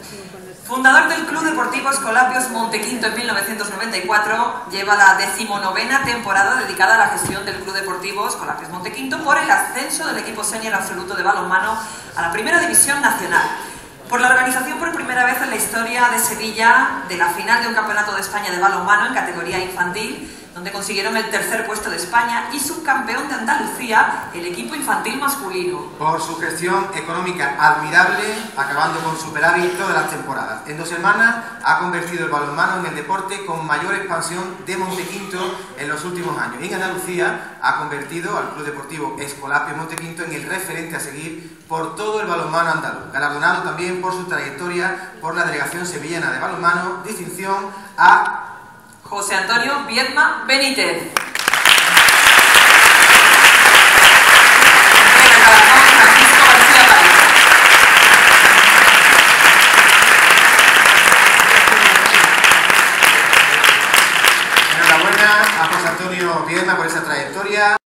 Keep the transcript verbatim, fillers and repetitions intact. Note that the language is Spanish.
Fundador del Club Deportivo Escolapios Montequinto en mil novecientos noventa y cuatro, lleva la decimonovena temporada dedicada a la gestión del Club Deportivo Escolapios Montequinto por el ascenso del equipo senior absoluto de balonmano a la Primera División Nacional. Por la organización por primera vez en la historia de Sevilla de la final de un campeonato de España de balonmano en categoría infantil, donde consiguieron el tercer puesto de España, y subcampeón de Andalucía, el equipo infantil masculino. Por su gestión económica admirable, acabando con superávit todas las temporadas. En dos semanas ha convertido el balonmano en el deporte con mayor expansión de Montequinto en los últimos años. Y en Andalucía ha convertido al Club Deportivo Escolapios Montequinto en el referente a seguir por todo el balonmano andaluz. Galardonado también por su trayectoria por la Delegación Sevillana de Balonmano, distinción a José Antonio Viedma Benítez. Enhorabuena a José Antonio Viedma por esa trayectoria.